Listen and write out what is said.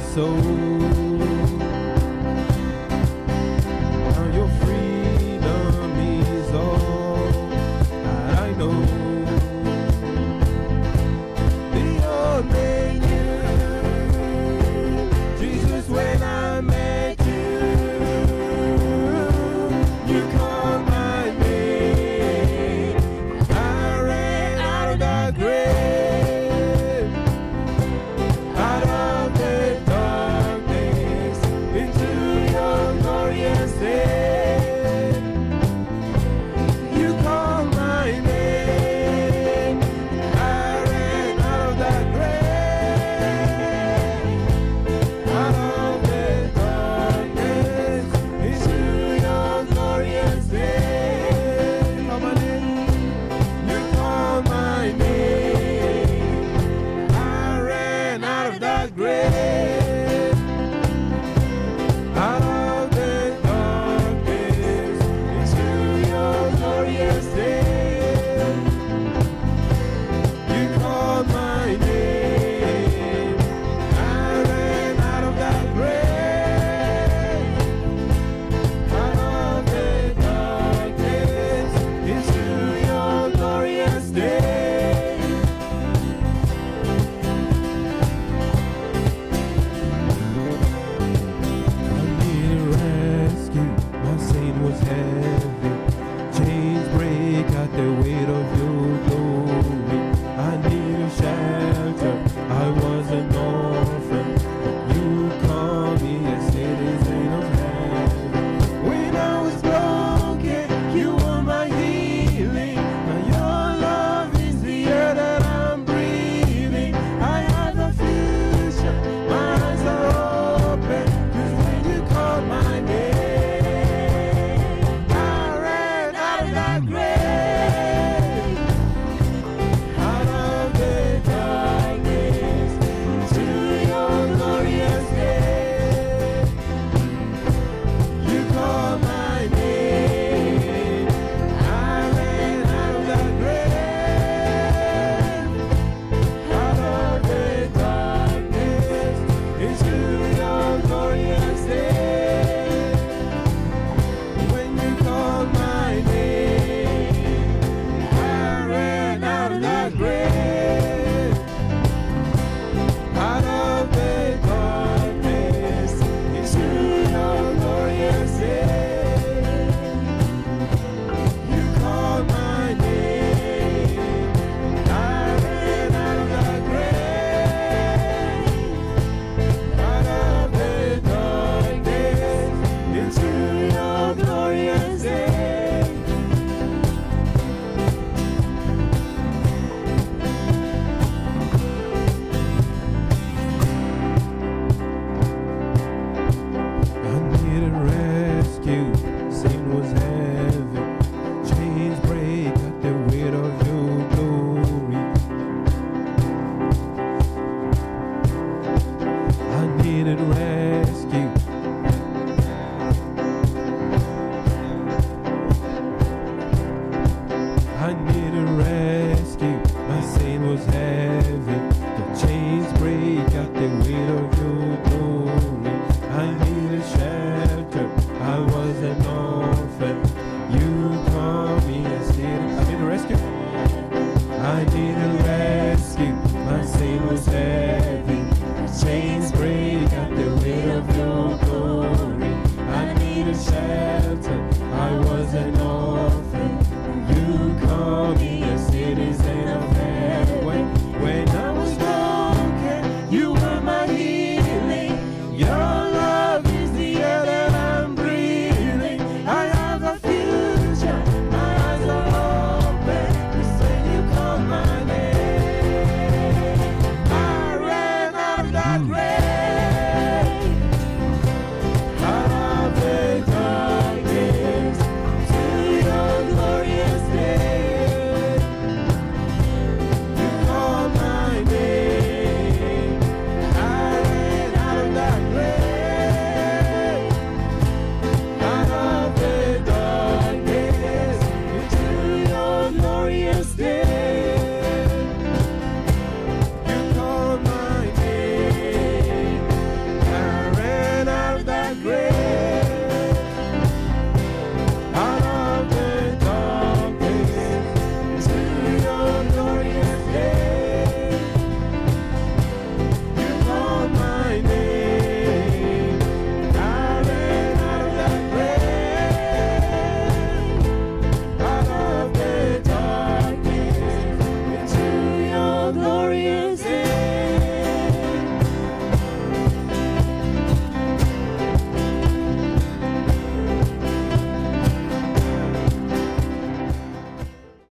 soul. Now your freedom is all that I know. Beyond you, Jesus, when I met you, you called my name. I ran out of the grave, out of the darkness, into your glorious day. You called my name. I ran out of the grave, out of the darkness, into your glorious day. Call my name. You called my name. I ran out of the grave, out of the darkness, into your glorious day. You called my name. I ran out of that grave, out of the darkness, into your glorious day. I needed rescue, my sin was heavy. Chains break at the weight of your glory. I needed shelter, I was an orphan. You called me a citizen of heaven. When I was broken, you were my healing. Now your love is the air that I'm breathing. I have a future, my eyes are open, 'cause when you called my name, I ran out of that grave, out of the darkness, into your glorious day. You called my name. I ran out of that grave, out of the darkness, into your glorious day. When you called my name, I ran out of that grave, out of the darkness, into your glorious day. You called my name. I ran out of that grave, out of the darkness, into your glorious day. I needed rescue, sin was heavy. Chains break at the weight of your glory. I needed rescue. I needed rescue, my sin was heavy. The chains break at the weight of your glory. I needed shelter, I was an orphan. You called me a citizen. I needed rescue. I needed rescue, my sin was heavy. The chains break at the weight of your glory. I needed shelter, I was an orphan. You called me a citizen of heaven. When I was broken, you were my healing. Your love is the air that I'm breathing. I have a future, my eyes are open, 'cause when you called my name, I ran out of that grave.